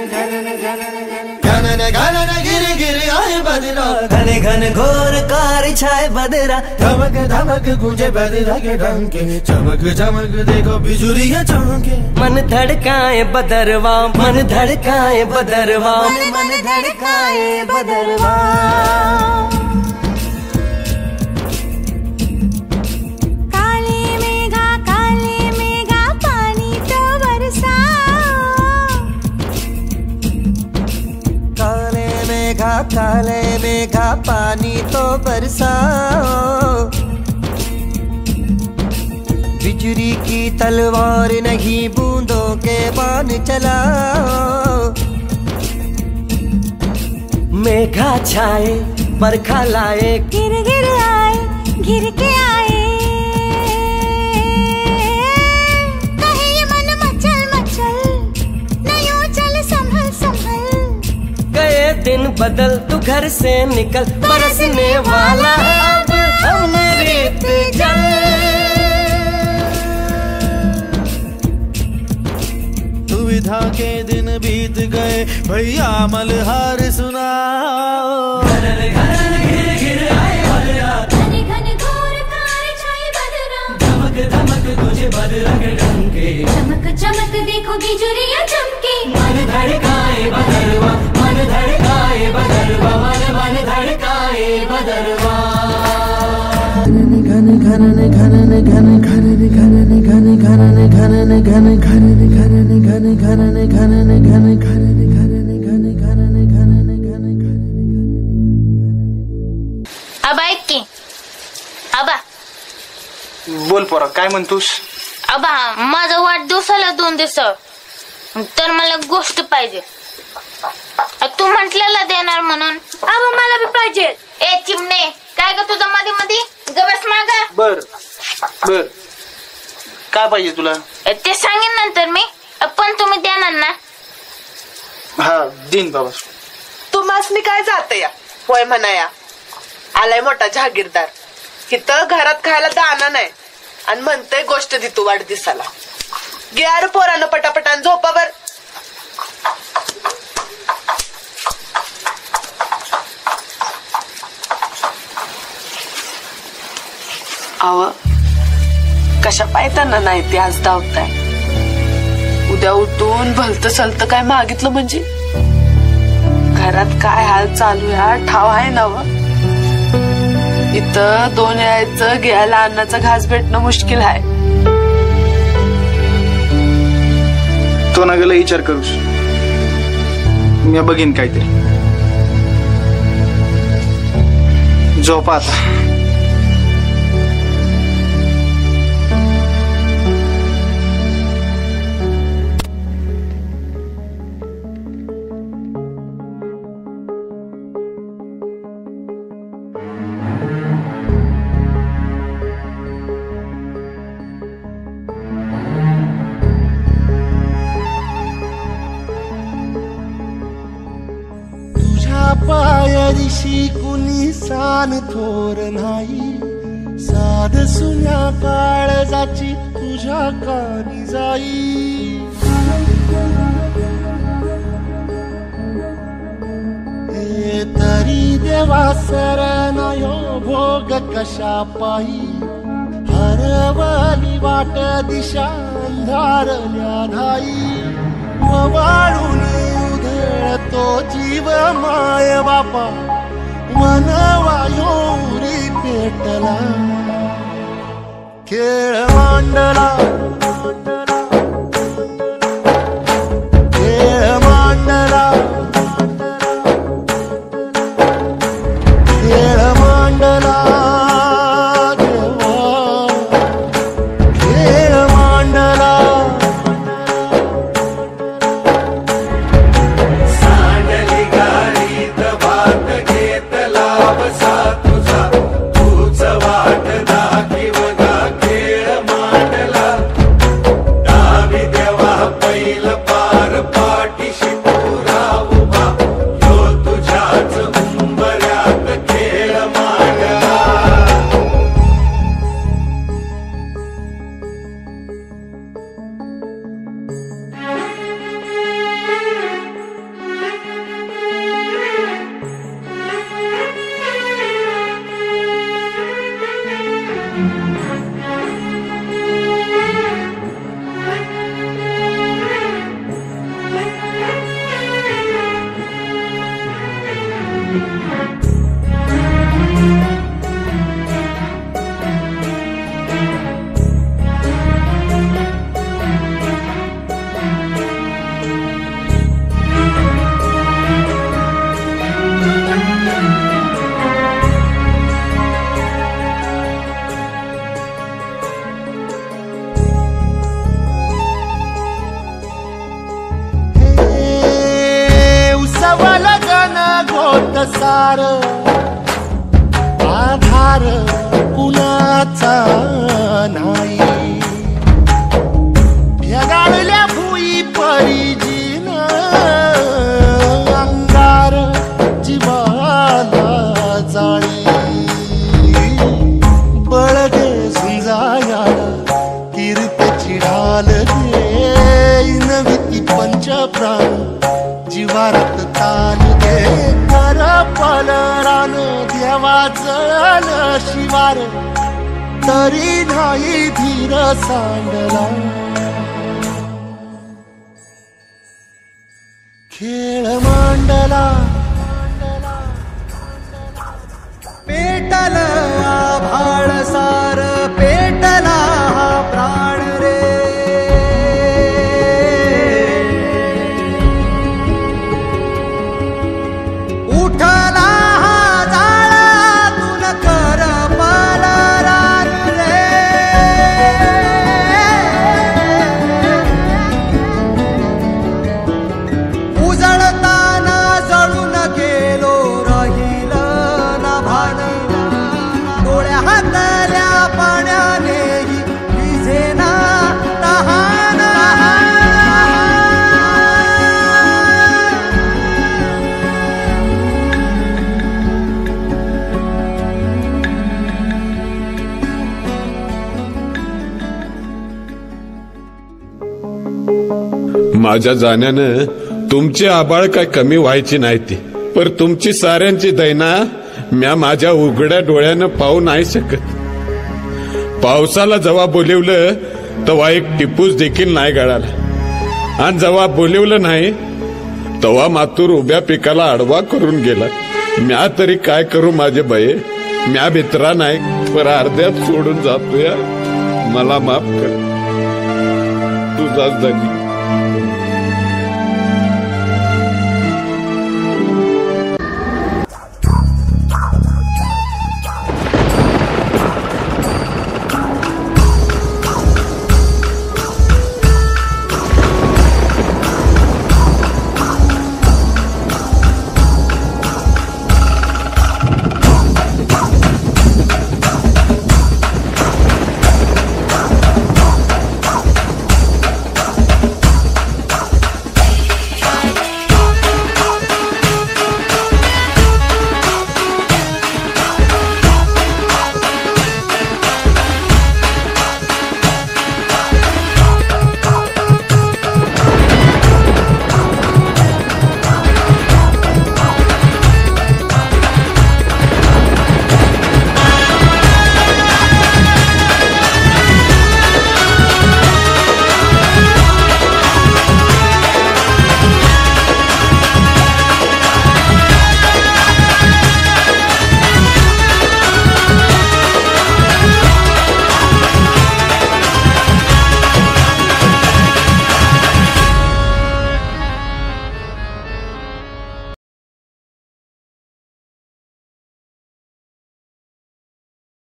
गिर गिर आए बदरा, घने घन घोर कार छाए बदरा, धमक धमक गूंजे बदरा के डंके, चमक चमक देखो बिजुलियां चमके। मन धड़काए बदरवा, मन धड़काए बदरवा, मन धड़काए बदरवा। काले मेघा पानी तो बरसाओ, बिजली की तलवार नहीं बूंदों के बाण चलाओ। मेघा छाए बरखा लाए, गिर गिर आए गिर के आए। कहे मन मचल मचल, नहीं चल संभल संभल। गए दिन बदल तू घर से निकल, बरसने वाला अब अमृत जल। दुविधा के दिन बीत गए भैया मलहार सुनाओ। घन घन घिर घिर आए बदरा, घने घन घोर कार छाए बदरा, धमक धमक तुझे बदरा के डंके, चमक चमक देखो बिजुलियां चमके। मन धड़काए बदरवा, मन धड़काए बदरवा, मन धड़काए बदरवा। घन घन घन घन घन घन घन घन घन घन घन घन घन घन घन घन घन घन। आबा ऐक की, आबा बोल पोरा काय म्हणतोस? आबा माझा वाढदिवसाला 2 दिवस, तर मला गोष्ट पाहिजे. तू म्हटलेला देणार म्हणून. आबा मला बी पाहिजे. ए चिमणे काय ग तुझं मध्ये मध्ये गवस मागा. बर बर काय पाहिजे तुला? ते सांगेन नंतर मी, पण तुम्ही देणार ना? हा दिन बाबा. तुम्हासनी काय जात या होय म्हणाया. आलाय मोठा जहागीरदार, इथं घरात खायला दाना नाही आणि म्हणतय गोष्ट देतो वाढदिवसाला. गे पोरानं पटापटान झोपावर. आव कशा पायताना नाही ते आज धावताय. उद्या उठून भलत सलत काय मागितलं म्हणजे घरात काय हाल चालू या ठाव आहे ना व. इथं 2 यायचं घ्यायला अन्नाचा घास भेटणं मुश्किल आहे. तो ना गेला विचार करूस, मी बघीन काहीतरी. झोपा आता. पायरीशी कुणी सान थोर नाही, साध सुन्या काळजाची तुझ्या कानी जाई. हे तरी देवा सरनायो भोग कशा पायी, हरवली वाट दिशा अंधारल्या धाई. वाळून तो जीव माय बापा वनवायोरी पेटला. खेळ मांडला खेळ मांडला खेळ मांडला खेळ मांडला. सार आधार कुणाचा नाही ढगाळल्या भुई परिजीन अंगार जीवाला जाळी बळगे झुंजाया कीर्तची ढाल दे नवी पंच प्राण जीवारत ताल दे कर पलरान देवा जळल शिवार तरी नाही धीर सांडला खेळ मांडला पेटल आभाळ सार पेटला हा प्राण रे उठला हा जाळातून कर पलरान रे उजळताना जळून गेलो राहील ना भान डोळ्या हातल्या पाण्यानेही विझेना तहान माझ्या जाण्यानं तुमची आबाळ काय कमी व्हायची नाही ती पर तुमची साऱ्यांची दैना म्या माझ्या उघड्या डोळ्यानं पाहू नाही शकत पावसाला जेव्हा बोलिवलं तेव्हा एक टिपूस देखील नाही गळाला आणि जेव्हा बोलिवलं नाही तेव्हा मातूर उभ्या पिकाला आडवा करून गेला म्या तरी काय करू माझे बये म्या भित्रा नाही पर अर्ध्यात सोडून जातोया मला माफ कर तुझाच धनी